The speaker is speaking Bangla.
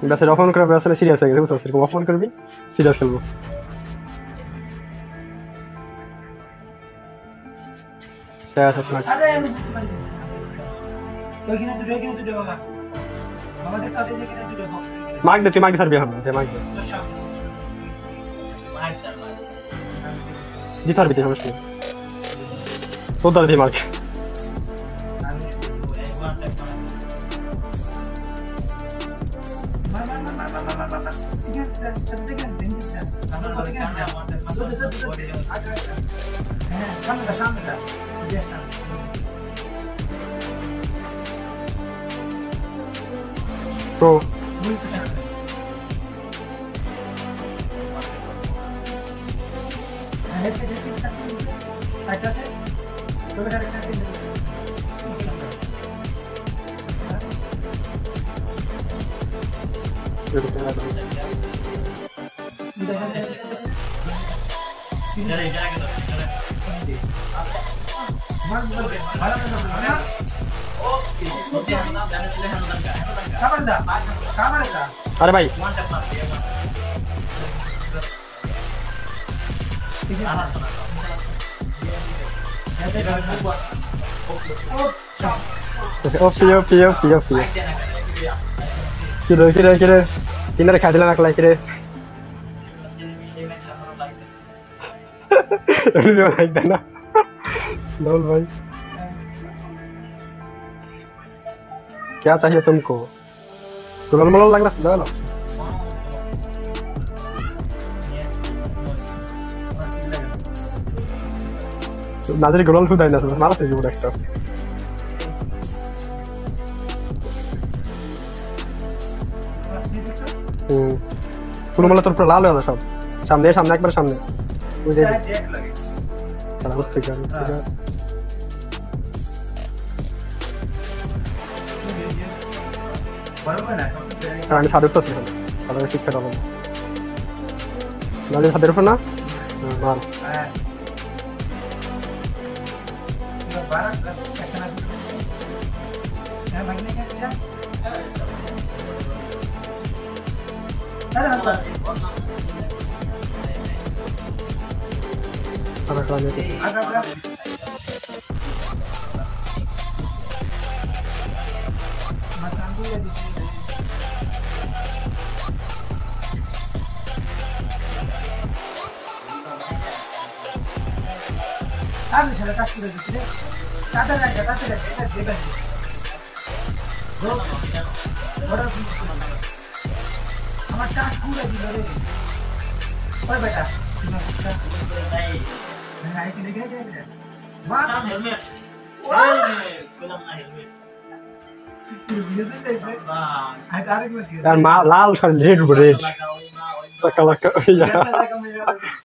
ব্যাসের অফ অন করে ব্যাসের সিরিয়াস হয়ে গেছে বুঝছো এরকম অফ অন করবি সিরিয়াস খেলবো শেষ আপনার আরে তুই কিনা তুই বাবা আমাদের সাথে যে কিনা তুই দেখো মার্ক দে তুই মার্ক সার্ভি হবে দে মার্ক দে জিত হারবি তুই সমস্যা নেই তোর দ্বারা দিয়ে মার্ক তো अरे भाई কিরে তিনারে খাই দিলাম একলাই কিরে না डोल भाई क्या चाहिए तुमको गुलाल मलाल लग रहा है नाजर गुलाल खुद आइना सब मारा से जुड़ একটা পুরো মালা তোর পুরো লাল হয়ে গেল সব সামনে একবার সামনে ওই যে चला उस पे क्या আমি সাদের তো ছিল সাদের শিক্ষা দাও নালে সাদের উপর না মার Ada kalanya itu. Ada. Mas Anggu ya di sini. Ada salah satu di sini. Ada lagi, kita bebas. Orang sama caku lagi dari. Oh beta. यार लाल रेड